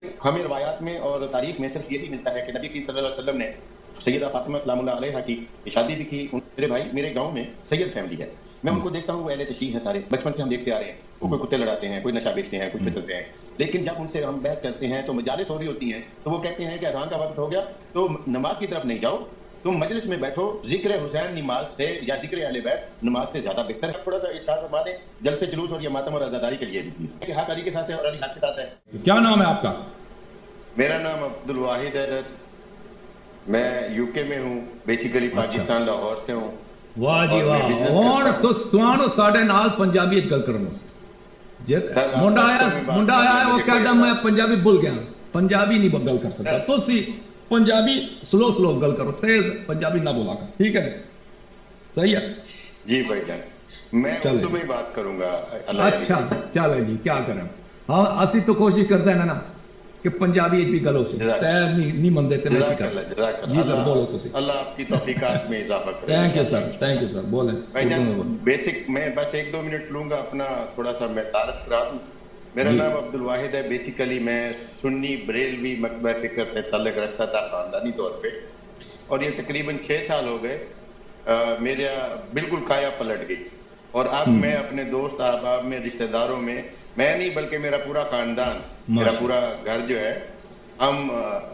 ہمیں روایات میں اور تاریخ میں صرف یہی ملتا ہے کہ نبی کریم صلی اللہ علیہ وسلم نے سیدہ فاطمہ سلام اللہ علیہا کی شادی بھی کی. میرے بھائی میرے گاؤں میں سید فیملی ہے, میں ان کو دیکھتا ہوں وہ اہل تشیع ہیں سارے, بچپن سے ہم دیکھتے آ رہے ہیں. وہ کوئی کتے لڑاتے ہیں, کوئی نشہ بیچتے ہیں, کچھ پھسلتے ہیں, لیکن جب ان سے ہم بحث کرتے ہیں تو مجالس ہو رہی ہوتی ہیں تو وہ کہتے ہیں کہ اذان کا وقت ہو گیا تو نماز کی طرف نہیں جاؤ, تم مجلس میں بیٹھو, ذکر حسین نماز سے یا ذکر اہل بیت نماز سے زیادہ بہتر ہے. تھوڑا سا ارشاد فرما دیں جلسے جلوس اور یہ ماتم اور عزاداری کے لیے بھی پلیز, کہ حق علی کے ساتھ ہے اور علی حق کے ساتھ ہے. کیا نام ہے آپ کا؟ میرا نام عبد الواحد ہے سر, میں یو کے میں ہوں, بیسیکلی پاکستان لاہور سے ہوں. واہ جی واہ, ہن تسانو ساڈے نال پنجابی وچ گل کرن واسطے جے منڈا آیا ہے وہ کہدا میں پنجابی بھول گیا, پنجابی نہیں گل کر سکتا, تسی پنجابی سلو گل کرو, تیز پنجابی نہ بولا کر, ٹھیک ہے؟ صحیح ہے جی بھائی جان, میں اردو میں بات کروں گا. اچھا چلے جی, کیا کریں ہاں, اسی تو کوشش کرتے ہیں نا کہ پنجابی بھی گلو سے نہیں مندے تے. جی سر بولو تسی. اللہ آپ کی توفیقات میں اضافہ کرے. تھینک یو سر, بولیں بھائی جان. بیسک میں بس 1-2 منٹ لوں گا اپنا تھوڑا سا میں تعارف کرا دوں. میرا نام عبد الواحد ہے, بیسیکلی میں سنی بریلوی مکتبہ فکر سے تعلق رکھتا تھا خاندانی طور پہ, اور یہ تقریباً 6 سال ہو گئے میرا بالکل کایا پلٹ گئی. اور اب میں اپنے دوست احباب میں, رشتہ داروں میں نہیں بلکہ میرا پورا خاندان, میرا پورا گھر جو ہے, ہم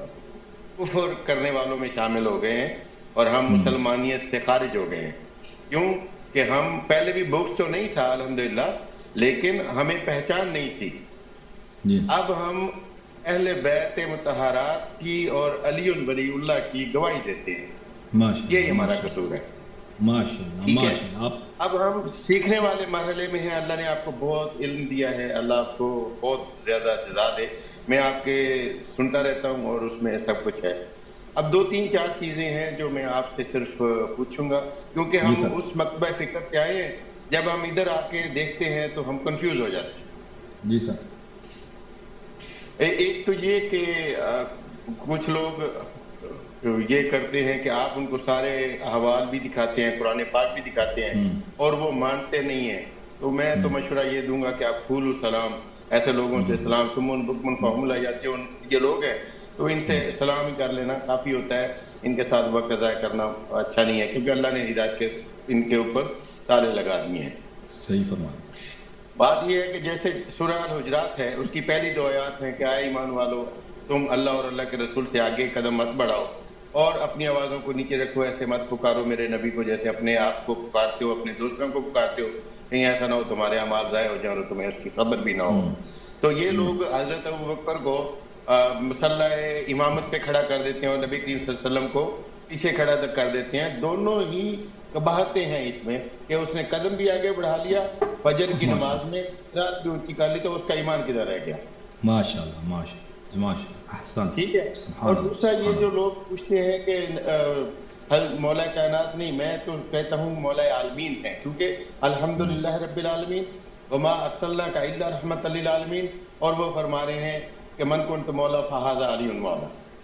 کفر کرنے والوں میں شامل ہو گئے ہیں اور ہم مسلمانیت سے خارج ہو گئے ہیں. کیوں کہ ہم پہلے بھی بغض تو نہیں تھا الحمدللہ, لیکن ہمیں پہچان نہیں تھی. اب ہم اہل بیت مطہرات کی اور علی ولی اللہ کی گواہی دیتے ہیں. یہی ہمارا قصور ہے. ٹھیک ہے, اب ہم سیکھنے والے مرحلے میں ہیں. اللہ نے آپ کو بہت علم دیا ہے, اللہ آپ کو بہت زیادہ جزا دے. میں آپ کے سنتا رہتا ہوں اور اس میں سب کچھ ہے. اب 2-3-4 چیزیں ہیں جو میں آپ سے صرف پوچھوں گا, کیونکہ ہم اس مکتبہ فکر سے آئے ہیں, جب ہم ادھر آ کے دیکھتے ہیں تو ہم کنفیوز ہو جاتے ہیں. جی سر. ایک تو یہ کہ کچھ لوگ یہ کرتے ہیں کہ آپ ان کو سارے احوال بھی دکھاتے ہیں, قرآن پاک بھی دکھاتے ہیں, اور وہ مانتے نہیں ہیں. تو میں تو مشورہ یہ دوں گا کہ آپ قولوا سلام, ایسے لوگوں سے سلام, سمون بکمن فہم لا یاتون, یہ لوگ ہیں تو ان سے سلام ہی کر لینا کافی ہوتا ہے. ان کے ساتھ وقت ضائع کرنا اچھا نہیں ہے, کیونکہ اللہ نے ہدایت کے ان کے اوپر تالے لگا دیے ہیں. صحیح فرمایا. بات یہ ہے کہ جیسے سورہ الحجرات ہے, اس کی پہلی 2 آیات ہیں کہ اے ایمان والو, تم اللہ اور اللہ کے رسول سے آگے قدم مت بڑھاؤ اور اپنی آوازوں کو نیچے رکھو, ایسے مت پکارو میرے نبی کو جیسے اپنے آپ کو پکارتے ہو, اپنے دوستوں کو پکارتے ہو, کہیں ایسا نہ ہو تمہارے اعمال ضائع ہو جائیں اور تمہیں اس کی خبر بھی نہ ہو. تو یہ لوگ حضرت ابوبکر کو مصلی امامت پہ کھڑا کر دیتے ہیں اور نبی کریم صلی اللہ علیہ وسلم کو پیچھے کھڑا کر دیتے ہیں. دونوں ہی قباحتیں ہیں اس میں کہ اس نے قدم بھی آگے بڑھا لیا, فجر کی نماز میں رات بھی اونچی کر لی, تو اس کا ایمان کدھر رہ گیا؟ ماشاءاللہ ماشاءاللہ ماشاءاللہ, احسن. ٹھیک ہے. اور دوسرا یہ جو لوگ پوچھتے ہیں کہ مولا کائنات, نہیں, میں تو کہتا ہوں مولا عالمین ہے, کیونکہ الحمدللہ رب العالمین وما ارسلناک الا رحمۃ للعالمین, اور وہ فرما رہے ہیں کہ من کنت مولا فہذا علی مولا,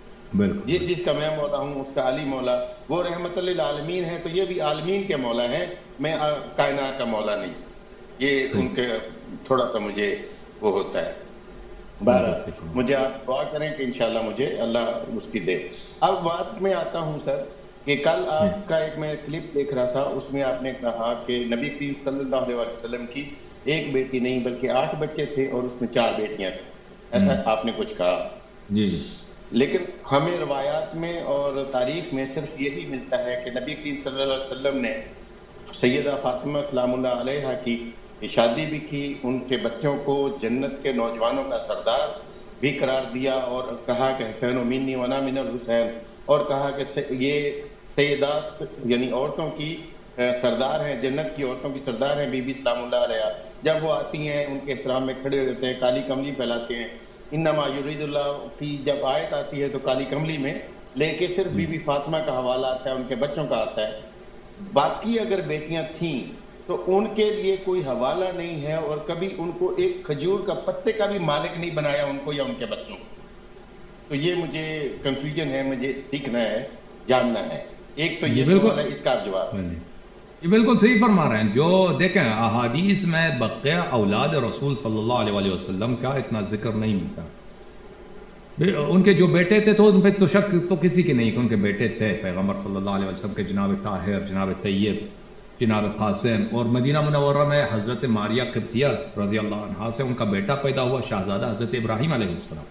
جس چیز کا میں مولا ہوں اس کا علی مولا, وہ رحمت للعالمین ہے, تو یہ بھی عالمین کے مولا ہیں, میں کائنات کا مولا نہیں. یہ ان کے تھوڑا سا مجھے وہ ہوتا ہے. بہرحال مجھے آپ دعا کریں کہ انشاءاللہ مجھے اللہ اس کی دے. اب بات میں آتا ہوں سر کہ کل آپ کا ایک میں کلپ دیکھ رہا تھا, اس میں آپ نے کہا کہ نبی کریم صلی اللہ علیہ وسلم کی ایک بیٹی نہیں بلکہ 8 بچے تھے اور اس میں 4 بیٹیاں تھیں, ایسا آپ نے کچھ کہا. جی. لیکن ہمیں روایات میں اور تاریخ میں صرف یہی ملتا ہے کہ نبی کریم صلی اللہ علیہ وسلم نے سیدہ فاطمہ سلام اللہ علیہا کی شادی بھی کی, ان کے بچوں کو جنت کے نوجوانوں کا سردار بھی قرار دیا, اور کہا کہ حسین منی وانا من الحسین, اور کہا کہ یہ سیدات یعنی عورتوں کی سردار ہیں, جنت کی عورتوں کی سردار ہیں بی بی سلام اللہ علیہ. جب وہ آتی ہیں ان کے احترام میں کھڑے ہو جاتے ہیں, کالی کملی پھیلاتے ہیں. انما یرید اللہ کی جب آیت آتی ہے تو کالی کملی میں لے کے صرف بی بی فاطمہ کا حوالہ آتا ہے, ان کے بچوں کا آتا ہے. باقی اگر بیٹیاں تھیں تو ان کے لیے کوئی حوالہ نہیں ہے, اور کبھی ان کو ایک کھجور کا پتے کا بھی مالک نہیں بنایا ان کو یا ان کے بچوں کو. تو یہ مجھے کنفیوژن ہے, مجھے سیکھنا ہے, جاننا ہے. ایک تو یہ سوال ہے, اس کا آپ جواب. یہ بالکل صحیح فرما رہے ہیں. جو دیکھیں احادیث میں بقیہ اولاد رسول صلی اللہ علیہ وسلم کا اتنا ذکر نہیں ملتا. ان کے جو بیٹے تھے تو ان پہ تو شک تو کسی کی نہیں کہ ان کے بیٹے تھے پیغمبر صلی اللہ علیہ وسلم کے، جناب طاہر، جناب طیب، جناب قاسم، اور مدینہ منورہ میں حضرت ماریہ قبطیہ رضی اللہ عنہا سے ان کا بیٹا پیدا ہوا شہزادہ حضرت ابراہیم علیہ السلام۔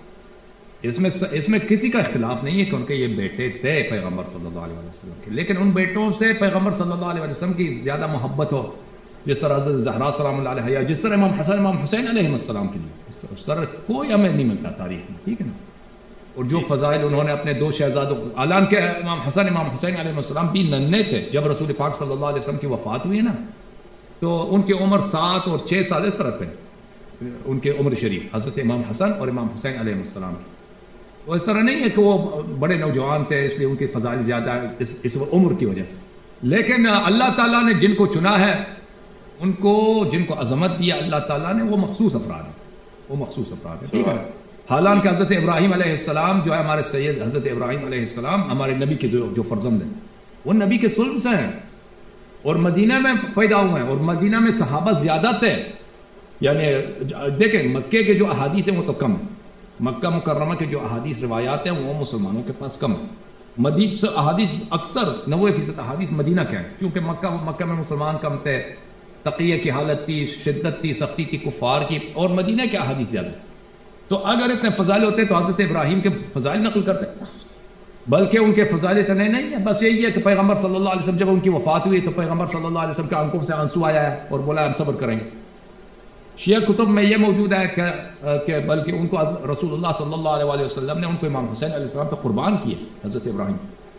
اس میں کسی کا اختلاف نہیں ہے کہ ان کے یہ بیٹے تھے پیغمبر صلی اللہ علیہ وسلم کے، لیکن ان بیٹوں سے پیغمبر صلی اللہ علیہ وسلم کی زیادہ محبت ہو، جس طرح حضرت زہرا سلام اللہ علیہ، جس طرح امام حسن امام حسین علیہ السلام کے لیے، اس طرح کوئی ہمیں نہیں ملتا تاریخ میں، ٹھیک ہے نا۔ اور جو فضائل انہوں نے اپنے دو شہزادوں، اعلان کے امام حسن امام حسین علیہ السلام بھی ننھے تھے جب رسول پاک صلی اللہ علیہ وسلم کی وفات ہوئی ہے نا، تو ان کی عمر 7 اور 6 سال اس طرح پہ ان کے عمر شریف حضرت امام حسن اور امام حسین علیہ السلام کی۔ تو اس طرح نہیں ہے کہ وہ بڑے نوجوان تھے اس لیے ان کی فضائل زیادہ اس عمر کی وجہ سے، لیکن اللہ تعالیٰ نے جن کو چنا ہے، ان کو جن کو عظمت دیا اللہ تعالیٰ نے، وہ مخصوص افراد ہیں، وہ مخصوص افراد ہیں، ٹھیک ہے۔ حالانکہ حضرت ابراہیم علیہ السلام جو ہے ہمارے سید حضرت ابراہیم علیہ السلام ہمارے نبی کے جو فرزند ہیں، وہ نبی کے صلب سے ہیں اور مدینہ میں پیدا ہوئے ہیں، اور مدینہ میں صحابہ زیادہ تھے، یعنی دیکھیں مکے کے جو احادیث ہیں وہ تو کم ہیں، مکہ مکرمہ کے جو احادیث روایات ہیں وہ مسلمانوں کے پاس کم ہیں، مدینہ احادیث اکثر 90% احادیث مدینہ کے ہیں، کیونکہ مکہ میں مسلمان کم تھے، تقیہ کی حالت تھی، شدت تھی، سختی تھی کفار کی، اور مدینہ کے احادیث زیادہ۔ تو اگر اتنے فضائل ہوتے تو حضرت ابراہیم کے فضائل نقل کرتے، بلکہ ان کے فضائل اتنے نہیں ہیں، بس یہی ہے کہ پیغمبر صلی اللہ علیہ وسلم جب ان کی وفات ہوئی تو پیغمبر صلی اللہ علیہ وسلم کے آنکھوں سے آنسو آیا ہے اور بولا ہم صبر کریں گے۔ شیعہ کتب میں یہ موجود ہے کہ بلکہ ان کو رسول اللہ صلی اللہ علیہ وسلم نے ان کو امام حسین علیہ السلام پہ قربان کیے حضرت ابراہیم۔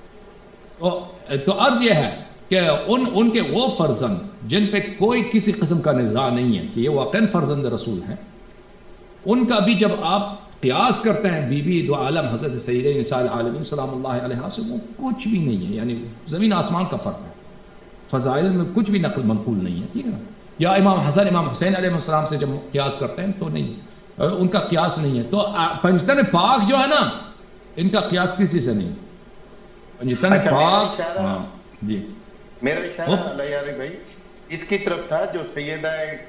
تو عرض یہ ہے کہ ان کے وہ فرزند جن پہ کوئی کسی قسم کا نزاع نہیں ہے کہ یہ واقعاً فرزند رسول ہیں، ان کا بھی جب آپ قیاس کرتے ہیں بی بی دو عالم حضرت سیدہ نساء العالمین سلام اللہ علیہ سے، وہ کچھ بھی نہیں ہے، یعنی زمین آسمان کا فرق ہے، فضائل میں کچھ بھی نقل منقول نہیں ہے، ٹھیک ہے نا۔ یا امام حسن امام حسین علیہ السلام سے جب قیاس کرتے ہیں تو نہیں، ان کا قیاس نہیں ہے۔ تو پنجتن پاک جو ہے نا، ان کا قیاس کسی سے نہیں، پنجتن پاک۔ ہاں جی، میرا اشارہ اللہ یار بھائی اس کی طرف تھا جو سیدہ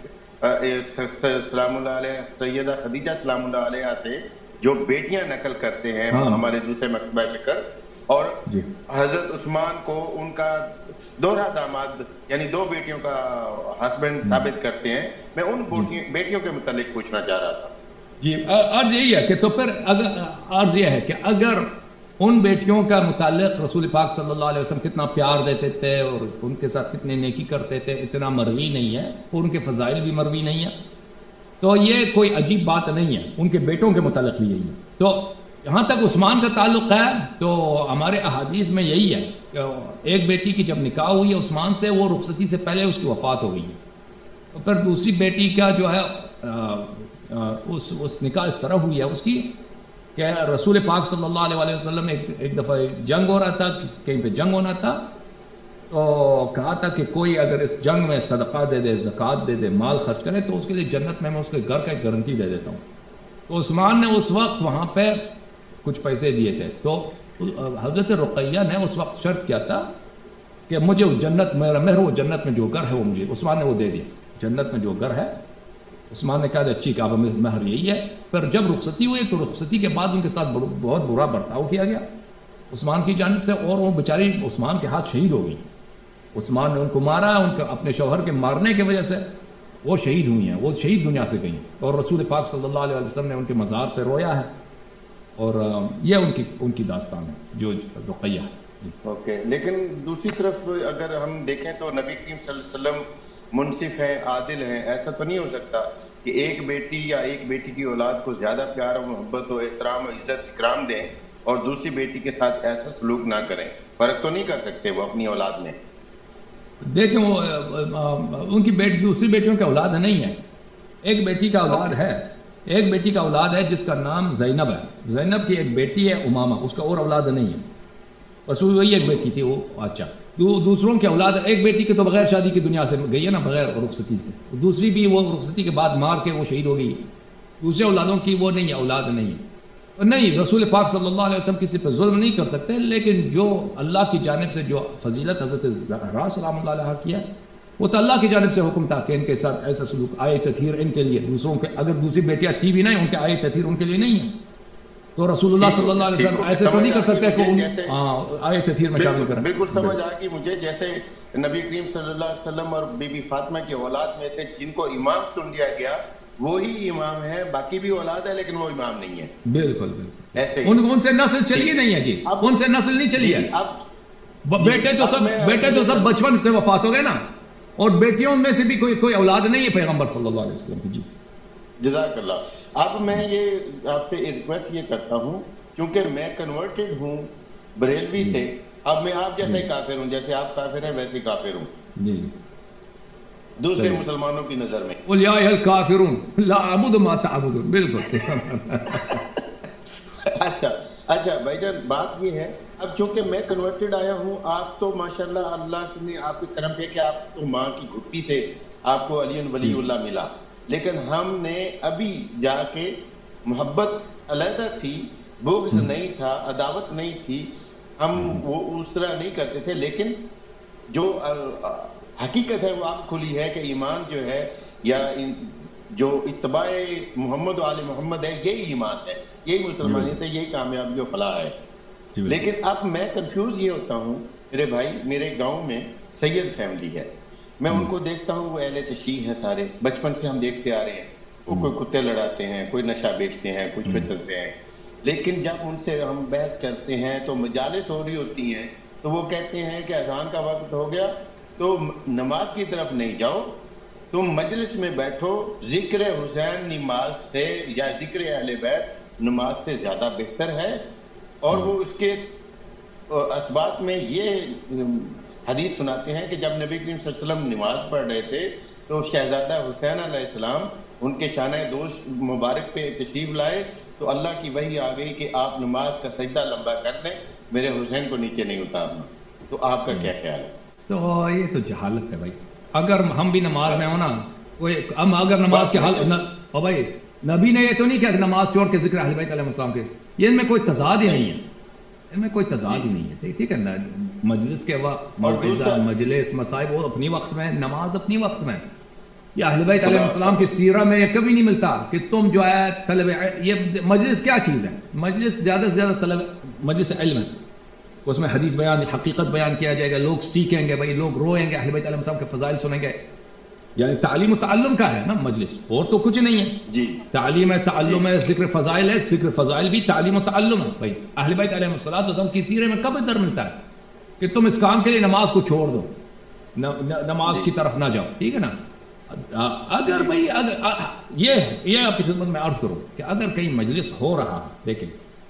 سلام اللہ علیہ، سیدہ خدیجہ سلام اللہ علیہ سے جو بیٹیاں نقل کرتے ہیں ہمارے دوسرے مکتبہ فکر، اور حضرت عثمان کو ان کا دوہرا داماد یعنی 2 بیٹیوں کا ہسبینڈ ثابت کرتے ہیں۔ میں ان بیٹیوں کے متعلق پوچھنا چاہ رہا تھا۔ جی، عرض یہی ہے کہ تو پھر عرض یہ ہے کہ اگر ان بیٹیوں کا متعلق رسول پاک صلی اللہ علیہ وسلم کتنا پیار دیتے تھے اور ان کے ساتھ کتنے نیکی کرتے تھے اتنا مروی نہیں ہے، اور ان کے فضائل بھی مروی نہیں ہے، تو یہ کوئی عجیب بات نہیں ہے، ان کے بیٹوں کے متعلق بھی یہی ہے۔ تو جہاں تک عثمان کا تعلق ہے تو ہمارے احادیث میں یہی ہے کہ ایک بیٹی کی جب نکاح ہوئی ہے عثمان سے، وہ رخصتی سے پہلے اس کی وفات ہو گئی ہے، تو پھر دوسری بیٹی کا جو ہے اس نکاح اس طرح ہوئی ہے اس کی کہ رسول پاک صلی اللہ علیہ وسلم ایک دفعہ جنگ ہو رہا تھا، کہیں پہ جنگ ہونا تھا، تو کہا تھا کہ کوئی اگر اس جنگ میں صدقہ دے دے، زکوٰۃ دے دے، مال خرچ کرے تو اس کے لیے جنت میں اس کے گھر کا ایک گارنٹی دے دیتا ہوں۔ تو عثمان نے اس وقت وہاں پہ کچھ پیسے دیے تھے، تو حضرت رقیہ نے اس وقت شرط کیا تھا کہ مجھے جنت، میرا مہر و جنت میں جو گھر ہے وہ مجھے، عثمان نے وہ دے دیا، جنت میں جو گھر ہے عثمان نے کہا تھا اچھی کہا مہر یہی ہے۔ پھر جب رخصتی ہوئی تو رخصتی کے بعد ان کے ساتھ بہت برا برتاؤ کیا گیا عثمان کی جانب سے، اور وہ بیچاری عثمان کے ہاتھ شہید ہو گئی، عثمان نے ان کو مارا، ان کے اپنے شوہر کے مارنے کی وجہ سے وہ شہید ہوئی ہیں، وہ شہید دنیا سے گئیں، اور رسول پاک صلی اللہ علیہ وسلم نے ان کے مزار پہ رویا ہے، اور یہ ان کی داستان ہے جو رقیہ ہے۔ اوکے، لیکن دوسری طرف اگر ہم دیکھیں تو نبی کریم صلی اللہ علیہ وسلم منصف ہیں، عادل ہیں، ایسا تو نہیں ہو سکتا کہ ایک بیٹی یا ایک بیٹی کی اولاد کو زیادہ پیار و محبت و احترام و عزت اکرام دیں اور دوسری بیٹی کے ساتھ ایسا سلوک نہ کریں؟ فرق تو نہیں کر سکتے وہ اپنی اولاد میں؟ دیکھیں وہ ان کی دوسری بیٹیوں کی اولاد نہیں ہے، ایک بیٹی کا اولاد ہے، ایک بیٹی کا اولاد ہے جس کا نام زینب ہے، زینب کی ایک بیٹی ہے امامہ، اس کا اور اولاد نہیں ہے، بس وہی ایک بیٹی تھی وہ۔ اچھا، دوسروں کی اولاد، ایک بیٹی کے تو بغیر شادی کی دنیا سے گئی ہے نا، بغیر رخصتی سے، دوسری بھی وہ رخصتی کے بعد مار کے وہ شہید ہو گئی، دوسرے اولادوں کی وہ نہیں ہے، اولاد نہیں ہے۔ نہیں، رسول پاک صلی اللہ علیہ وسلم کسی پہ ظلم نہیں کر سکتے، لیکن جو اللہ کی جانب سے جو فضیلت حضرت زہرا سلام اللہ علیہ کی ہے وہ تو اللہ کی جانب سے حکم تھا کہ ان کے ساتھ ایسا سلوک، آئے تطہیر ان کے لیے، دوسروں کے اگر دوسری بیٹیاں تھی بھی نہیں ان کے آئے تطہیر ان کے لیے نہیں ہے، تو رسول اللہ صلی اللہ علیہ وسلم ایسے تو نہیں کر سکتے کہ آئے تطہیر میں شامل کریں. بالکل سمجھ آ گئی مجھے. جیسے نبی کریم صلی اللہ علیہ وسلم اور بی بی فاطمہ کی اولاد میں سے جن کو امام چن لیا گیا وہی امام ہے, باقی بھی اولاد ہے لیکن وہ امام نہیں ہے. بالکل بالکل ایسے ان سے نسل چلی نہیں ہے جی, ان سے نسل نہیں چلی ہے. بیٹے تو سب بچپن سے وفات ہو گئے نا, اور بیٹیوں میں سے بھی کوئی اولاد نہیں ہے پیغمبر صلی اللہ علیہ وسلم کی. جی جزاک اللہ. اب میں یہ آپ سے ریکویسٹ یہ کرتا ہوں, کیونکہ میں کنورٹڈ ہوں بریلوی سے, اب میں آپ جیسا ہی کافر ہوں, جیسے آپ کافر ہیں ویسے ہی کافر ہوں جی دوسرے مسلمانوں کی نظر میں. قل یا ایھا الکافرون لا اعبد ما تعبدون. بالکل. اچھا بھائی جان, بات یہ ہے اب چونکہ میں کنورٹڈ آیا ہوں, آپ تو ماشاءاللہ اللہ نے آپ کے کرم پہ کہ آپ تو ماں کی گھٹی سے آپ کو علی ولی اللہ ملا, لیکن ہم نے ابھی جا کے محبت علیحدہ تھی, بغض نہیں تھا, عداوت نہیں تھی, ہم وہ اس طرح نہیں کرتے تھے, لیکن جو حقیقت ہے وہ آپ کھلی ہے کہ ایمان جو ہے یا جو اتباع محمد و آل محمد ہے یہی ایمان ہے, یہی مسلمانیت ہے, یہی کامیابی و فلاح ہے. لیکن اب میں کنفیوز یہ ہوتا ہوں, میرے بھائی میرے گاؤں میں سید فیملی ہے, میں ان کو دیکھتا ہوں وہ اہل تشیع ہیں سارے, بچپن سے ہم دیکھتے آ رہے ہیں, وہ کوئی کتے لڑاتے ہیں, کوئی نشہ بیچتے ہیں, کچھ فسدتے ہیں, لیکن جب ان سے ہم بحث کرتے ہیں تو مجالس ہو رہی ہوتی ہیں تو وہ کہتے ہیں کہ اذان کا وقت ہو گیا تو نماز کی طرف نہیں جاؤ, تم مجلس میں بیٹھو, ذکر حسین نماز سے یا ذکر اہل بیت نماز سے زیادہ بہتر ہے. اور وہ اس کے اسباب میں یہ حدیث سناتے ہیں کہ جب نبی کریم صلی اللہ علیہ وسلم نماز پڑھ رہے تھے تو شہزادہ حسین علیہ السلام ان کے شانہ دوش مبارک پہ تشریف لائے تو اللہ کی وحی آ گئی کہ آپ نماز کا سجدہ لمبا کر دیں, میرے حسین کو نیچے نہیں اتارنا. تو آپ کا کیا خیال ہے؟ تو یہ تو جہالت ہے بھائی. اگر ہم بھی نماز میں ہو نا, ہم اگر نماز کے حال او بھائی نبی نے یہ تو نہیں کیا کہ نماز چھوڑ کے ذکر اہل بیت علیہ السلام کے, یہ ان میں کوئی تضاد ہی نہیں ہے, ان میں کوئی تضاد ہی نہیں ہے. ٹھیک ہے نا, مجلس کے وقت موعظہ مجلس مصائب وہ اپنی وقت میں, نماز اپنی وقت میں. یہ اہل بیت علیہ السلام کی سیرہ میں یہ کبھی نہیں ملتا کہ تم جو ہے طلب, یہ مجلس کیا چیز ہے, مجلس زیادہ سے زیادہ طلب مجلس علم ہے, اس میں حدیث بیان حقیقت بیان کیا جائے گا, لوگ سیکھیں گے, بھائی لوگ روئیں گے, اہل بیت علیہ السلام کے فضائل سنیں گے. یعنی تعلیم و تعلم کا ہے نا مجلس, اور تو کچھ نہیں ہے. جی تعلیم ہے, تعلم ہے, ذکر فضائل ہے, ذکر فضائل بھی تعلیم و تعلم ہے. بھائی اہل بیت علیہ السلام کی سیرے میں کب ادھر ملتا ہے کہ تم اس کام کے لیے نماز کو چھوڑ دو, نماز کی طرف نہ جاؤ. ٹھیک ہے نا, اگر بھائی اگر یہ آپ کی خدمت میں عرض کروں کہ اگر کہیں مجلس ہو رہا, دیکھیں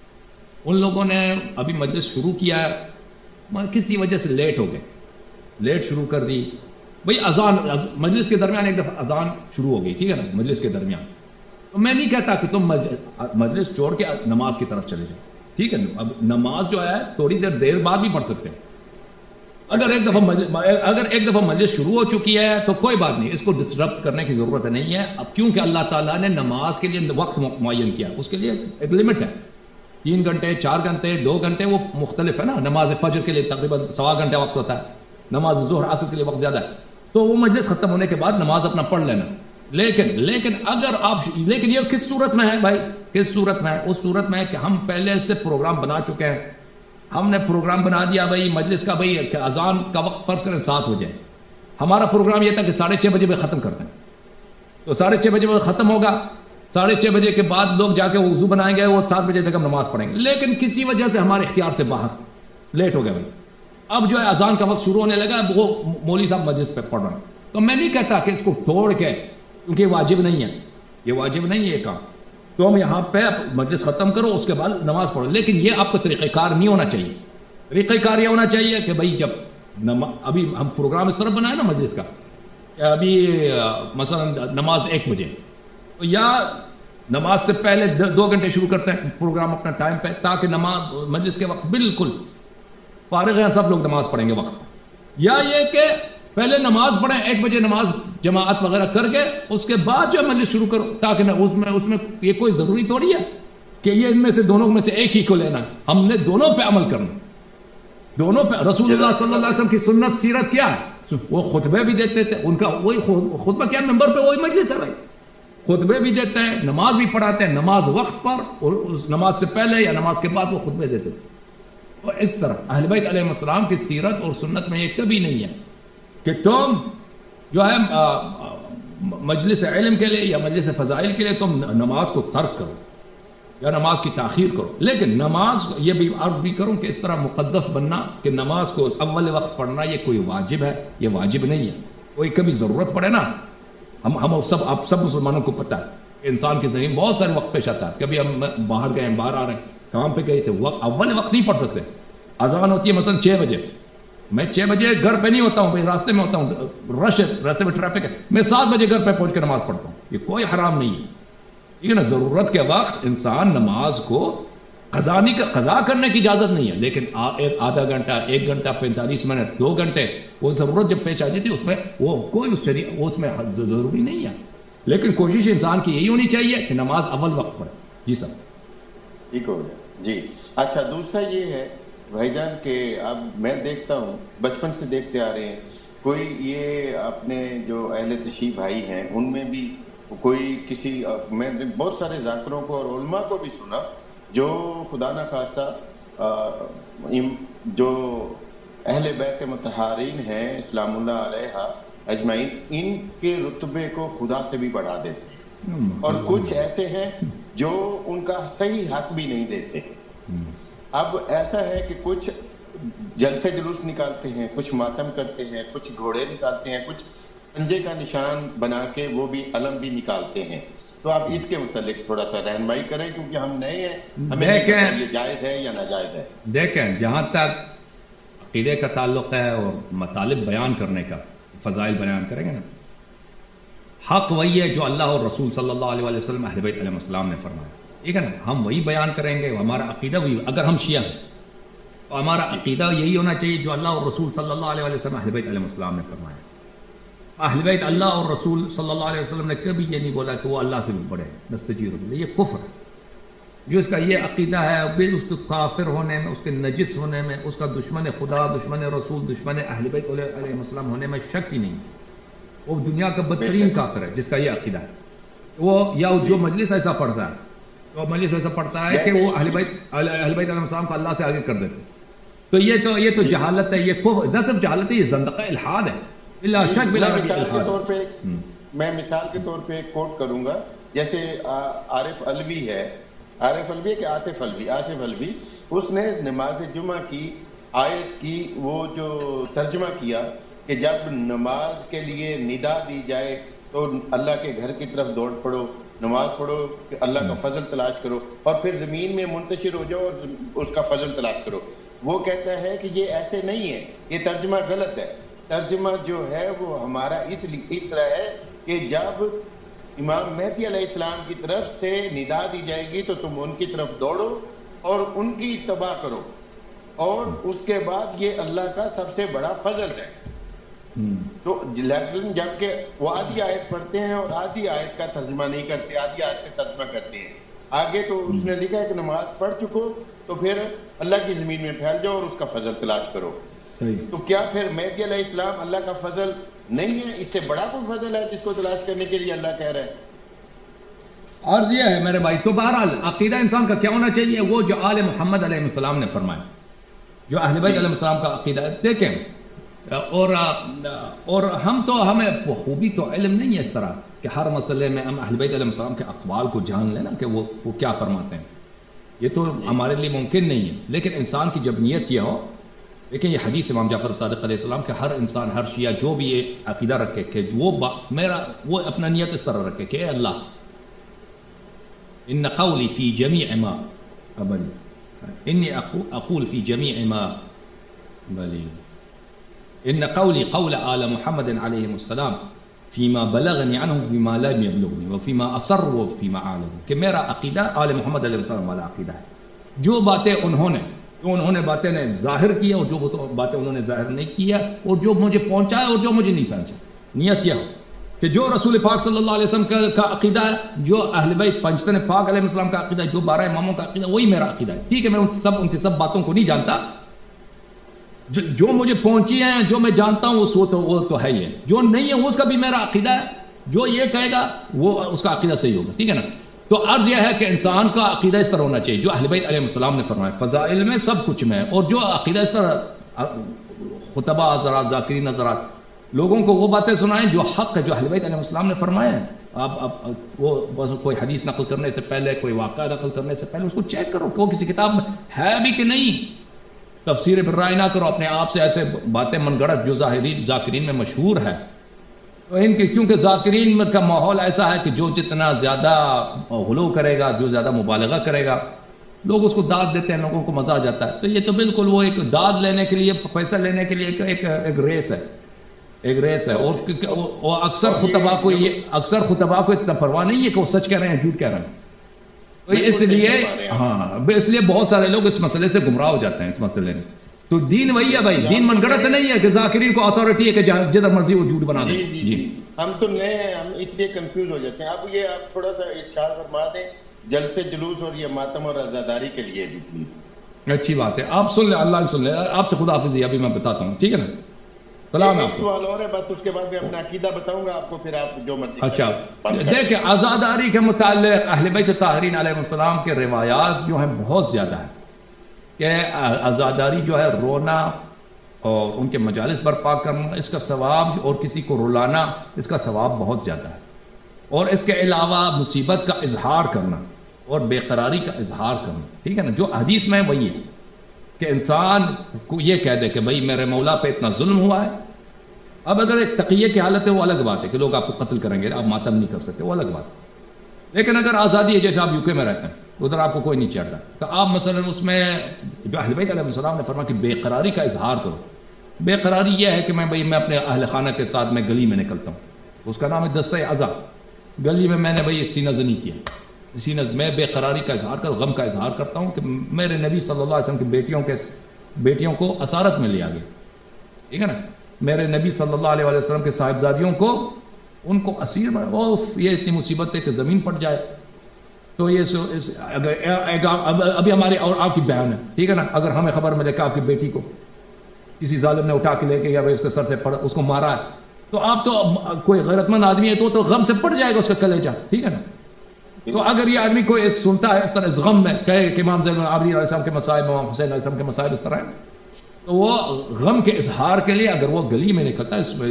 ان لوگوں نے ابھی مجلس شروع کیا ہے, کسی وجہ سے لیٹ ہو گئے, لیٹ شروع کر دی بھئی, اذان مجلس کے درمیان ایک دفعہ اذان شروع ہو گئی. ٹھیک ہے نا, مجلس کے درمیان. تو میں نہیں کہتا کہ تم مجلس چھوڑ کے نماز کی طرف چلے جاؤ. ٹھیک ہے نا, اب نماز جو ہے تھوڑی دیر بعد بھی پڑھ سکتے ہیں. اگر ایک دفعہ مجلس شروع ہو چکی ہے تو کوئی بات نہیں, اس کو ڈسٹرب کرنے کی ضرورت نہیں ہے. اب کیونکہ اللہ تعالیٰ نے نماز کے لیے وقت معین کیا, اس کے لیے ایک لمٹ ہے, 3 گھنٹے 4 گھنٹے 2 گھنٹے, وہ مختلف ہے نا. نماز فجر کے لیے تقریباً 1.25 گھنٹے وقت ہوتا ہے, نماز ظہر عصر کے لیے وقت زیادہ ہے. تو وہ مجلس ختم ہونے کے بعد نماز اپنا پڑھ لینا. لیکن اگر آپ, لیکن یہ کس صورت میں ہے بھائی, کس صورت میں ہے؟ اس صورت میں ہے کہ ہم پہلے سے پروگرام بنا چکے ہیں. ہم نے پروگرام بنا دیا بھائی مجلس کا, بھائی اذان کا وقت فرض کریں 7 بجے, ہمارا پروگرام یہ تھا کہ 6:30 بجے میں ختم کرتے ہیں. تو 6:30 بجے میں ختم ہوگا, 6:30 بجے کے بعد لوگ جا کے وضو بنائیں گے, وہ 7 بجے تک ہم نماز پڑھیں گے. لیکن کسی وجہ سے ہمارے اختیار سے باہر لیٹ ہو گئے بھائی, اب جو ہے اذان کا وقت شروع ہونے لگا, وہ مولوی صاحب مجلس پہ پڑھ رہے ہیں. تو میں نہیں کہتا کہ اس کو توڑ کے, کیونکہ یہ واجب نہیں ہے, یہ واجب نہیں ہے یہ کام, تو ہم یہاں پہ مجلس ختم کرو اس کے بعد نماز پڑھو. لیکن یہ آپ کا طریقہ کار نہیں ہونا چاہیے. طریقہ کار یہ ہونا چاہیے کہ بھائی جب ابھی ہم پروگرام اس طرح بنائے نا مجلس کا, ابھی مثلا نماز 1 بجے, تو یا نماز سے پہلے 2 گھنٹے شروع کرتے ہیں پروگرام اپنا ٹائم پہ, تاکہ نماز مجلس کے وقت بالکل فارغ ہیں, سب لوگ نماز پڑھیں گے وقت. یا یہ کہ پہلے نماز پڑھیں 1 بجے, نماز جماعت وغیرہ کر کے اس کے بعد جو مجلس شروع کرو, تاکہ اس میں یہ کوئی ضروری تھوڑی ہے کہ یہ ان میں سے دونوں میں سے ایک ہی کو لینا. ہم نے دونوں پہ عمل کرنا, دونوں پہ. رسول اللہ صلی اللہ علیہ وسلم کی سنت سیرت کیا ہے, وہ خطبے بھی دیتے تھے, ان کا وہی خطبہ کیا, ممبر پہ وہی مجلس ہے بھائی. خطبے بھی دیتے ہیں، نماز بھی پڑھاتے ہیں، نماز وقت پر، اور اس نماز سے پہلے یا نماز کے بعد وہ خطبے دیتے ہیں. اور اس طرح اہل بیت علیہ السلام کی سیرت اور سنت میں یہ کبھی نہیں ہے کہ تم جو ہے مجلس علم کے لیے یا مجلس فضائل کے لیے تم نماز کو ترک کرو یا نماز کی تاخیر کرو. لیکن نماز یہ بھی عرض بھی کروں کہ اس طرح مقدس بننا کہ نماز کو اول وقت پڑھنا یہ کوئی واجب ہے، یہ واجب نہیں ہے. کوئی کبھی ضرورت پڑے نا، ہم سب آپ سب مسلمانوں کو پتہ ہے کہ انسان کے ذہن بہت سارے وقت پیش آتا ہے. کبھی ہم باہر گئے ہیں، باہر آ رہے ہیں، کام پہ گئے تھے، اول وقت نہیں پڑھ سکتے. اذان ہوتی ہے مثلا 6 بجے، میں 6 بجے گھر پہ نہیں ہوتا ہوں بھائی، راستے میں ہوتا ہوں، رش ہے، راستے میں ٹریفک ہے، میں 7 بجے گھر پہ پہنچ کے نماز پڑھتا ہوں. یہ کوئی حرام نہیں ہے، ٹھیک ہے نا. ضرورت کے وقت انسان نماز کو قضا کرنے کی اجازت نہیں ہے، لیکن آدھا گھنٹہ، 1 گھنٹہ، 45 منٹ، 2 گھنٹے، وہ ضرورت جب پیش آتی تھی اس میں وہ کوئی اس میں ضروری نہیں ہے. لیکن کوشش انسان کی یہی ہونی چاہیے کہ نماز اول وقت پڑھے. جی سر ٹھیک ہو گیا جی. اچھا دوسرا یہ ہے بھائی جان کہ اب میں دیکھتا ہوں، بچپن سے دیکھتے آ رہے ہیں، کوئی یہ اپنے جو اہل تشیع بھائی ہیں ان میں بھی کوئی کسی، میں نے بہت سارے ذاکروں کو اور علماء کو بھی سنا جو خدا نہ خواستہ جو اہل بیت مطہرین ہیں اسلام اللہ علیہ اجمعین، ان کے رتبے کو خدا سے بھی بڑھا دیتے ہیں، اور کچھ ایسے ہیں جو ان کا صحیح حق بھی نہیں دیتے. اب ایسا ہے کہ کچھ جلسے جلوس نکالتے ہیں، کچھ ماتم کرتے ہیں، کچھ گھوڑے نکالتے ہیں، کچھ پنجے کا نشان بنا کے وہ بھی علم بھی نکالتے ہیں. تو آپ اس کے متعلق تھوڑا سا رہنمائی کریں کیونکہ ہم نئے ہیں، ہمیں نہیں پتہ یہ جائز ہے یا ناجائز ہے. دیکھیں جہاں تک عقیدے کا تعلق ہے اور مطالب بیان کرنے کا، فضائل بیان کریں گے نا، حق وہی ہے جو اللہ اور رسول صلی اللہ علیہ وسلم اہل بیت علیہ السلام نے فرمایا، ٹھیک ہے نا. ہم وہی بیان کریں گے، ہمارا عقیدہ وہی. اگر ہم شیعہ ہیں تو ہمارا عقیدہ یہی ہونا چاہیے جو اللہ اور رسول صلی اللہ علیہ وسلم اہل بیت علیہ السلام نے فرمایا. اہل بیت اللہ اور رسول صلی اللہ علیہ وسلم نے کبھی یہ نہیں بولا کہ وہ اللہ سے بھی بڑے نستجیر باللہ. یہ کفر ہے. جو اس کا یہ عقیدہ ہے اس کے کافر ہونے میں، اس کے نجس ہونے میں، اس کا دشمن خدا، دشمن رسول، دشمن اہل بیت علیہ السلام ہونے میں شک ہی نہیں. وہ دنیا کا بدترین کافر ہے جس کا یہ عقیدہ ہے. وہ یا جو مجلس ایسا پڑھتا ہے، وہ مجلس ایسا پڑھتا ہے کہ وہ اہل بیت علیہ السلام کو اللہ سے آگے کر دیتے. تو یہ تو جہالت ہے. یہ نہ صرف جہالت ہے، یہ زندقہ الحاد ہے. میں مثال کے طور پہ ایک کوٹ کروں گا، جیسے عارف علوی ہے، عارف علوی کہ آصف علوی، اس نے نماز جمعہ کی آیت کی وہ جو ترجمہ کیا کہ جب نماز کے لیے ندا دی جائے تو اللہ کے گھر کی طرف دوڑ پڑو، نماز پڑھو، اللہ کا فضل تلاش کرو، اور پھر زمین میں منتشر ہو جاؤ اور اس کا فضل تلاش کرو. وہ کہتا ہے کہ یہ ایسے نہیں ہے، یہ ترجمہ غلط ہے. ترجمہ جو ہے وہ ہمارا اس طرح ہے کہ جب امام مہدی علیہ السلام کی طرف سے ندا دی جائے گی تو تم ان کی طرف دوڑو اور ان کی اتباع کرو، اور اس کے بعد یہ اللہ کا سب سے بڑا فضل ہے. تو لیکن جب کہ وہ آدھی آیت پڑھتے ہیں اور آدھی آیت کا ترجمہ نہیں کرتے، آدھی آیت کا ترجمہ کرتے ہیں. آگے تو اس نے لکھا ہے کہ نماز پڑھ چکو تو پھر اللہ کی زمین میں پھیل جاؤ اور اس کا فضل تلاش کرو. تو کیا پھر مہدی علیہ السلام اللہ کا فضل نہیں ہے؟ اس سے بڑا کوئی فضل ہے جس کو تلاش کرنے کے لیے اللہ کہہ رہا ہے؟ عرض یہ ہے میرے بھائی، تو بہرحال عقیدہ انسان کا کیا ہونا چاہیے؟ وہ جو آل محمد علیہ السلام نے فرمایا، جو اہل بیت علیہ السلام کا عقیدہ ہے. دیکھیں اور ہمیں بخوبی تو علم نہیں ہے اس طرح کہ ہر مسئلے میں ہم اہل بیت علیہ السلام کے اقوال کو جان لینا کہ وہ کیا فرماتے ہیں. یہ تو ہمارے لیے ممکن نہیں ہے. لیکن انسان کی جب نیت یہ ہو، لیکن یہ حدیث امام جعفر صادق علیہ السلام کہ ہر انسان، ہر شیعہ جو بھی یہ عقیدہ رکھے کہ وہ اپنا نیت اس طرح رکھے کہ اے اللہ، ان قولی فی جمیع ما انی اقول فی جمیع ما ان قولی قول آل محمد علیہ السلام فیما بلغنی عنہ فیما لم یبلغنی وفیما اصر وفیما اعلن، کہ میرا عقیدہ آل محمد علیہ السلام والا عقیدہ ہے. جو باتیں انہوں نے باتیں نے ظاہر کیا اور جو باتیں انہوں نے ظاہر نہیں کیا، اور جو مجھے پہنچایا اور جو مجھے نہیں پہنچا. نیت یہ ہو کہ جو رسول پاک صلی اللہ علیہ وسلم کا عقیدہ ہے، جو اہل بیت پنجتن پاک علیہ السلام کا عقیدہ ہے، جو 12 اماموں کا عقیدہ، وہی میرا عقیدہ ہے. ٹھیک ہے، میں ان کی سب باتوں کو نہیں جانتا، جو مجھے پہنچی ہیں، جو میں جانتا ہوں وہ تو ہے ہی ہے. جو نہیں ہے اس کا بھی میرا عقیدہ ہے جو یہ کہے گا وہ اس کا عقیدہ صحیح ہوگا، ٹھیک ہے نا. تو عرض یہ ہے کہ انسان کا عقیدہ اس طرح ہونا چاہیے جو اہل بیت علیہ السلام نے فرمایا، فضائل میں سب کچھ میں، اور جو عقیدہ اس طرح خطبہ حضرات، ذاکرین حضرات لوگوں کو وہ باتیں سنائیں جو حق ہے، جو اہل بیت علیہ السلام نے فرمایا ہے. اب وہ بس کوئی حدیث نقل کرنے سے پہلے، کوئی واقعہ نقل کرنے سے پہلے اس کو چیک کرو کہ وہ کسی کتاب میں ہے بھی کہ نہیں. تفسیر بالرائے نہ کرو اپنے آپ سے ایسے باتیں من گڑت جو ذاکرین میں مشہور ہے. ان کے کیونکہ ذاکرین کا ماحول ایسا ہے کہ جو جتنا زیادہ غلو کرے گا، جو زیادہ مبالغہ کرے گا، لوگ اس کو داد دیتے ہیں، لوگوں کو مزہ آ جاتا ہے. تو یہ تو بالکل وہ ایک داد لینے کے لیے، پیسہ لینے کے لیے ایک ریس ہے، ایک ریس ہے. اور اکثر خطبہ کو اتنا پرواہ نہیں ہے کہ وہ سچ کہہ رہے ہیں جھوٹ کہہ رہے ہیں. اس لیے بہت سارے لوگ اس مسئلے سے گمراہ ہو جاتے ہیں اس مسئلے میں. تو دین وہی ہے بھائی، دین من گڑت نہیں ہے کہ ذاکرین کو اتھارٹی ہے کہ جدھر مرضی وہ جھوٹ بنا دیں. جی ہم تو نئے ہیں، ہم اس لیے کنفیوز ہو جاتے ہیں. اب یہ آپ تھوڑا سا ارشاد فرما دیں جلسے جلوس اور یہ ماتم اور عزاداری کے لیے بھی پلیز. اچھی بات ہے، آپ سن لیں، اللہ سن لیں. آپ سے خدا حافظ، ابھی میں بتاتا ہوں، ٹھیک ہے نا. سلام. ایک سوال اور ہے بس، اس کے بعد میں اپنا عقیدہ بتاؤں گا آپ کو، پھر آپ جو مرضی. اچھا دیکھیں، عزاداری کے متعلق اہل بیت طاہرین علیہ السلام کے روایات جو ہیں بہت زیادہ ہیں کہ عزاداری جو ہے رونا اور ان کے مجالس برپا کرنا، اس کا ثواب، اور کسی کو رلانا، اس کا ثواب بہت زیادہ ہے. اور اس کے علاوہ مصیبت کا اظہار کرنا اور بے قراری کا اظہار کرنا، ٹھیک ہے نا. جو حدیث میں وہی ہے کہ انسان کو یہ کہہ دے کہ بھائی میرے مولا پہ اتنا ظلم ہوا ہے. اب اگر ایک تقیہ کی حالت ہے وہ الگ بات ہے کہ لوگ آپ کو قتل کریں گے، آپ ماتم نہیں کر سکتے، وہ الگ بات ہے. لیکن اگر آزادی ہے، جیسے آپ یو کے میں رہتے ہیں، ادھر آپ کو کوئی نہیں چڑھ رہا، تو آپ مثلا اس میں جو اہل بیت علیہ السلام نے فرمایا کہ بے قراری کا اظہار کرو. بے قراری یہ ہے کہ میں اپنے اہل خانہ کے ساتھ میں گلی میں نکلتا ہوں، اس کا نام ہے دستہ عزا. گلی میں نے بھائی سینہ زنی کیا، میں بے قراری کا اظہار کر، غم کا اظہار کرتا ہوں کہ میرے نبی صلی اللہ علیہ وسلم کی بیٹیوں کو اسارت میں لیا گیا، ٹھیک ہے نا. میرے نبی صلی اللہ علیہ وسلم کے صاحبزادیوں کو ان کو اسیر میں، یہ اتنی مصیبت ہے کہ زمین پٹ جائے. تو یہ ابھی ہمارے اور آپ کی بیان ہے، ٹھیک ہے نا. اگر ہمیں خبر ملے کہ آپ کی بیٹی کو کسی ظالم نے اٹھا کے لے کے یا اس کے سر سے اس کو مارا ہے، تو آپ تو کوئی غیرت مند آدمی ہے تو غم سے پڑ جائے گا اس کا کلیجہ، ٹھیک ہے نا. تو اگر یہ آدمی کوئی سنتا ہے اس طرح اس غم میں کہے کہ امام زین العابدین علیہ السلام کے مصائب، امام حسین علیہ السلام کے مصائب اس طرح ہیں، تو وہ غم کے اظہار کے لیے اگر وہ گلی میں نکلتا ہے،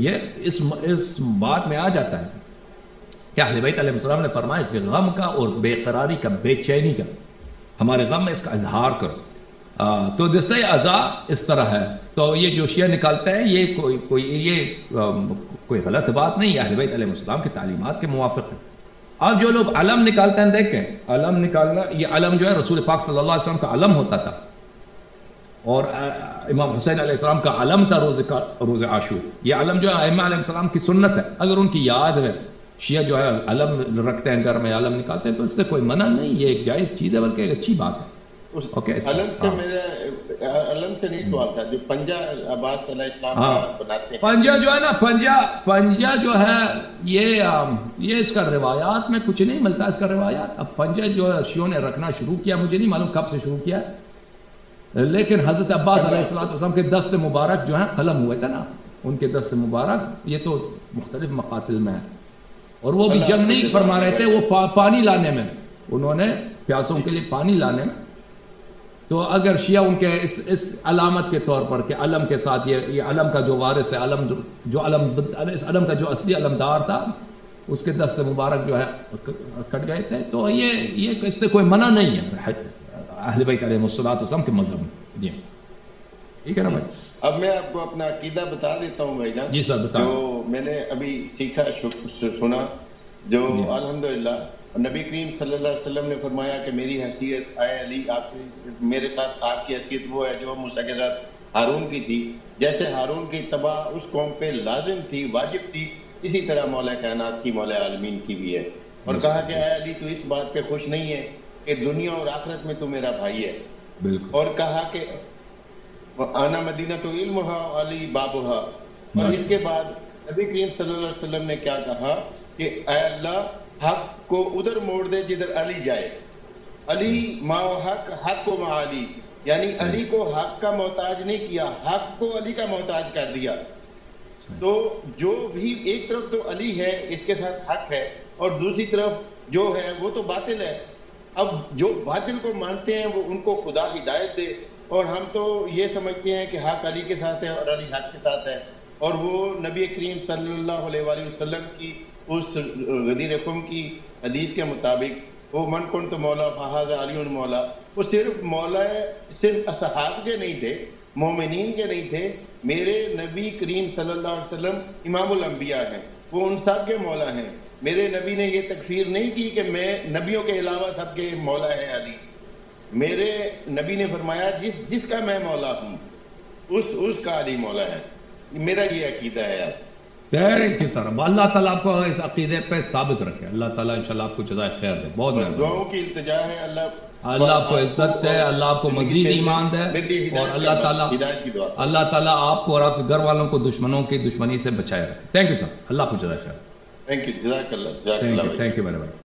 اس بات میں آ جاتا ہے کہ اہل بیت علیہ السلام نے فرمایا کہ غم کا اور بے قراری کا، بے چینی کا، ہمارے غم میں اس کا اظہار کرو. تو دستہ عزا اس طرح ہے. تو یہ جو شیعہ نکالتے ہیں یہ کوئی غلط بات نہیں ہے، اہل بیت علیہ السلام کی تعلیمات کے موافق ہے. اب جو لوگ علم نکالتے ہیں، دیکھیں علم نکالنا، یہ علم جو ہے رسول پاک صلی اللہ علیہ وسلم کا علم ہوتا تھا، اور امام حسین علیہ السلام کا علم تھا روز عاشور. یہ علم جو ہے ائمہ علیہ السلام کی سنت ہے. اگر ان کی یاد میں شیعہ جو ہے علم رکھتے ہیں، گھر میں علم نکالتے ہیں، تو اس سے کوئی منع نہیں، یہ ایک جائز چیز ہے، بلکہ ایک اچھی بات ہے. علم سے نہیں سوال تھا، جو پنجہ عباس علیہ السلام کا بناتے ہیں، پنجہ جو ہے نا، پنجہ جو ہے یہ اس کا روایات میں کچھ نہیں ملتا اس کا روایات. اب پنجہ جو ہے شیعوں نے رکھنا شروع کیا، مجھے نہیں معلوم کب سے شروع کیا، لیکن حضرت عباس علیہ السلام کے دست مبارک جو ہیں قلم ہوئے تھے نا، ان کے دست مبارک یہ تو مختلف مقاتل میں ہیں، اور وہ بھی جنگ نہیں فرما رہے تھے، وہ پانی لانے میں، انہوں نے پیاسوں کے لیے پانی لانے میں. تو اگر شیعہ ان کے اس علامت کے طور پر کہ علم کے ساتھ یہ علم کا جو وارث ہے، اس علم کا جو اصلی علمدار تھا، اس کے دست مبارک جو ہے کٹ گئے تھے، تو یہ اس سے کوئی منع نہیں ہے اہل بیت علیہ السلام کے مذہب میں. جی ٹھیک ہے نا بھائی. اب میں آپ کو اپنا عقیدہ بتا دیتا ہوں بھائی جان. جی سر بتائیں. جو میں نے ابھی سیکھا سنا، جو الحمدللہ نبی کریم صلی اللہ علیہ وسلم نے فرمایا کہ میری حیثیت اے علی، آپ میرے ساتھ آپ کی حیثیت وہ ہے جو موسیٰ کے ساتھ ہارون کی تھی. جیسے ہارون کی اتباع اس قوم پہ لازم تھی، واجب تھی، اسی طرح مولا کائنات کی، مولا عالمین کی بھی ہے. اور کہا کہ اے علی تو اس بات پہ خوش نہیں ہے کہ دنیا اور آخرت میں تو میرا بھائی ہے. اور کہا کہ آنا مدینہ تو علمہا علی بابہا. اور اس کے بعد نبی کریم صلی اللہ علیہ وسلم نے کیا کہا کہ اے اللہ حق کو ادھر موڑ دے جدھر علی جائے. علی ما حق، حق کو ما علی، یعنی علی کو حق کا محتاج نہیں کیا، حق کو علی کا محتاج کر دیا. تو جو بھی ایک طرف تو علی ہے اس کے ساتھ حق ہے اور دوسری طرف جو ہے وہ تو باطل ہے. اب جو باطل کو مانتے ہیں وہ ان کو خدا ہدایت دے, اور ہم تو یہ سمجھتے ہیں کہ حق علی کے ساتھ ہے اور علی حق کے ساتھ ہے, اور وہ نبی کریم صلی اللہ علیہ وآلہ وسلم کی اس غدیر قم کی حدیث کے مطابق وہ من کنت مولا فہذا علی مولا, وہ صرف مولا صرف اصحاب کے نہیں تھے, مومنین کے نہیں تھے, میرے نبی کریم صلی اللہ علیہ وسلم امام الانبیاء ہیں, وہ ان سب کے مولا ہیں. میرے نبی نے یہ تکفیر نہیں کی کہ میں نبیوں کے علاوہ سب کے مولا ہیں علی. میرے نبی نے فرمایا جس کا میں مولا ہوں اس کا علی مولا ہے. میرا یہ عقیدہ ہے. Thank you sir. اللہ تعالیٰ آپ کو اس عقیدے پہ ثابت رکھے. اللہ تعالیٰ انشاءاللہ آپ کو جزائے خیر دے. بہت دعاؤں کی التجا ہے. اللہ آپ کو عزت دے, اللہ آپ کو مزید ایمان دے, اور اللہ تعالیٰ آپ کو اور آپ کے گھر والوں کو دشمنوں کی دشمنی سے بچائے رکھے. Thank you sir. اللہ آپ کو جزائے خیر. Thank you. جزاک اللہ. تھینک یو میرے بھائی.